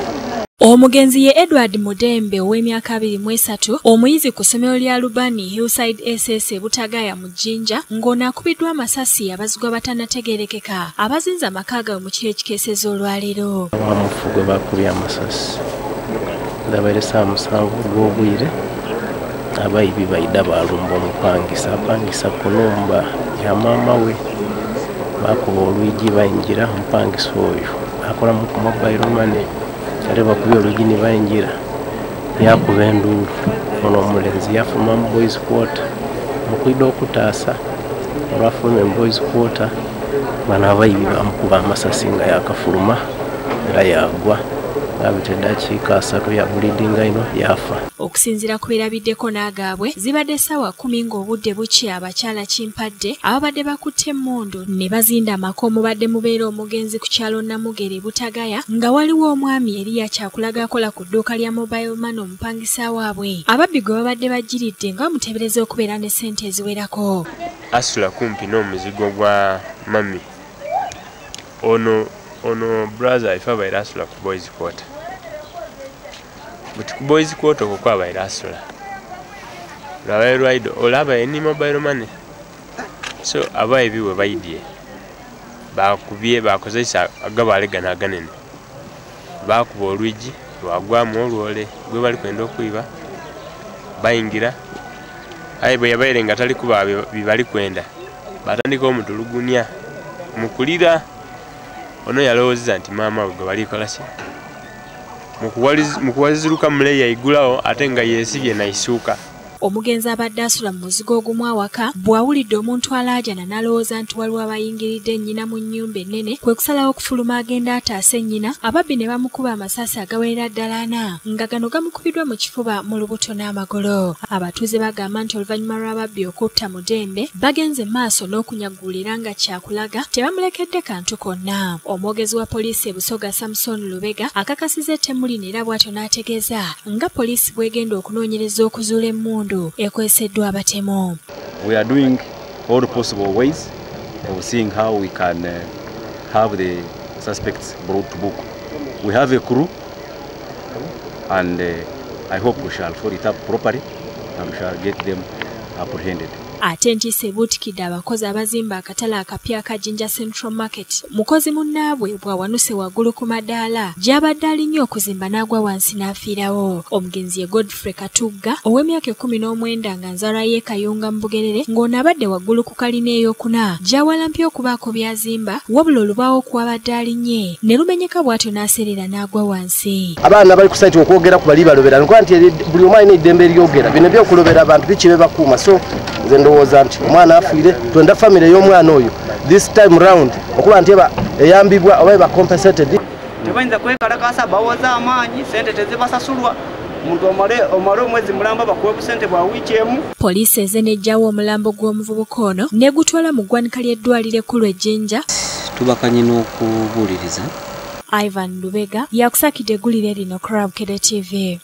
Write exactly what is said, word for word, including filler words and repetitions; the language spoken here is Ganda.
Omugenzi ye Edward Mudembe ow'emyaka abiri mu esatu omuyizi ku ssomero lya Lubani Hillside S S e Butagaya mu Jjinja ng'ono akubiddwa amasasi Abazigu abatannategeerekeka abazinze amaka gaabwe mu kiro ekikeesezza olwaleero. Abamufu gwe bakubye amasasi ndabaire saa musanvu gw'obwire abayibi baida balumba omupangisa apangisa ku nnumba ya maama we bakuba olwigi bayingira omupangisa oyo akola mu mobile money kale bakubye olwigi ne bayingira yakuba enduulu ono omulenzi yafuluma mu boys quarter mukwida okutaasa olwafuluma mu boys quarter bano abayibi bamukuba amasasi nga yakafuluma era yagwa abitedde akiika asatu ya bulidinga ino yafa. Okusinziira ku birabiddeko n'agaabwe zibadde ssaawa kumi ng'obudde buki abakyala Kimpadde ababadde bakutte emmundu ne bazinda amaka omubadde mubeera omugenzi ku kyalo Namugere Butagaya nga waliwo omwami eri yakyakulaga akola ku dduuka lya mobile money omupangisa waabwe. Ababbi gwe babadde bagiridde nga bamuteebereza okubeera ne ssente eziwerako. Asula kumpi n'omuzigo gwa mami ono ono brother ifa abaire asula ku boys quarter but ku boys quarter okwo abaire asula labaire lwaido olaba eni mobile money so abaye biwe baidye bakubye bakozesa agabalegana aganene bakuba olwigi lwagwamu olwole gwe bali kwenda okwiba bayingira aye bwe yabaire nga tali kuba bibali kwenda batandika omutulugunya mukulira ono yalowooza nti maama we gwe balikola ki mukuwaziruka muleya igulawo ate nga yeesibye naisuuka. Omugenzi abadde asula mu muzigo ogumu awaka bw'awulidde omuntu alaajana n'alowooza nti waliwo abayingiridde nnyina mu nnyumba ennene kwe kusalawo okufuluma agenda ataase nnyina ababbi ne bamukuba amasasi agawerera ddala ana nga gano gamukubiddwa mu kifuba mu lubuto n'amagolo. Abatuuze bagamba nti oluvannyuma lw'ababbi okutta Mudembe bagenze maaso n'okunyaggulira nga kyakulaga tebamulekedde kantu konna. Omwogezi wa poliisi e Busoga Samson Lubega akakasizza ettemu lino era bw'atyo n'ategeeza nga poliisi bw'egenda okunoonyereza okuzuula emmundu ekweseddwa abatemu. We are doing all possible ways of seeing how we can uh, have the suspects brought to book. We have a crew and uh, I hope we shall follow it up properly and we shall get them apprehended. Ate ntiisa ebuutikidde abakozi abazimba akatale akapya aka Jinja Central Market. Mukozi munnaabwe bw'awanuse waggulu ku madaala gy'abadde alinnye okuzimba n'agwa wansi n'afiirawo. Omugenzi ye Godfrey Katugga ow'emyaka ekkumi n'omwenda nga nzaalwa ye Kayunga mu Bugerere ng'ono abadde waggulu ku kalina ey'okuna gy'awalampye okubaako byazimba wabula olubaawo kw'abadde alinnye ne lumenyeka bw'atyo n'aserera n'agwa wansi. Abaana bali ku site okwogera ku bali balobera nkuba nti buli omu alina eddembe eryogera bino by'okulobera abantu bikibe bakuuma so nze ndowooza nti omwana afiire twenda famire y'omwana oyo this time round okuba nti eba eyambibwa oba eba compensated tebayinza kwekalakasa bawoza amaanyi sente tezibasasulwa omuntu omale omale omwezi mulamba bakuwe ku sente bwa wiiki emu. Poliisi eze n'ejjawo omulambo gw'omuvubuka ono n'egutwala mu ggwanika ly'eddwaliro ekkulu e Jjinja. Tubakanye n'okubuuliriza. Ivan Lubega yakusakidde eggulire lino ku Bukedde T V.